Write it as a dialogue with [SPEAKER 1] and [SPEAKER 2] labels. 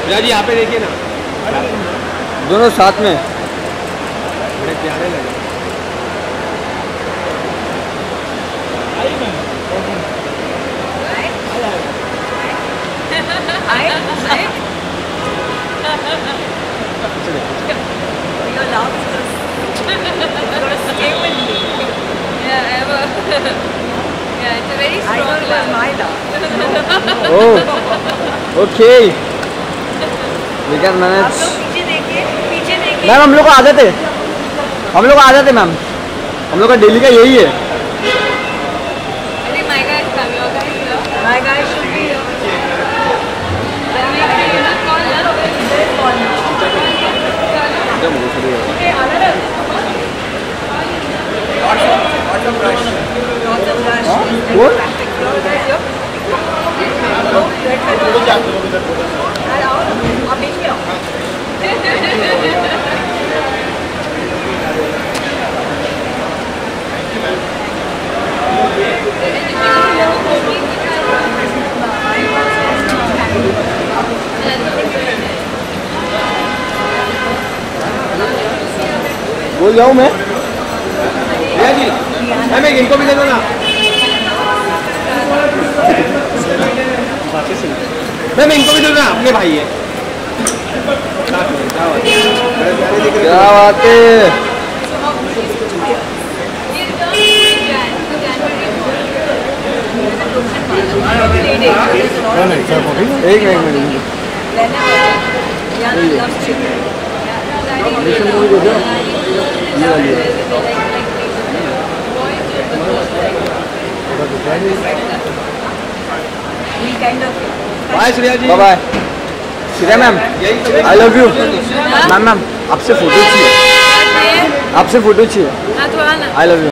[SPEAKER 1] जी यहाँ पे देखिए ना,
[SPEAKER 2] दोनों साथ में
[SPEAKER 1] बड़े प्यारे लगे।
[SPEAKER 2] Okay we can manage. Ma'am हम लोग को आदत है, मैम, हम लोग का डेली का यही है। बोल जाऊँ मैं?
[SPEAKER 1] भैया जी, मैं इनको भी दे दो ना। मैं इनको भी दे दो ना, अपने भाई है।
[SPEAKER 2] क्या बात है। एक minute
[SPEAKER 1] bye Shreya ji.
[SPEAKER 2] Bye Shreya ma'am, I love you ma'am. Ma'am आपसे फोटो चाहिए, आई लव यू।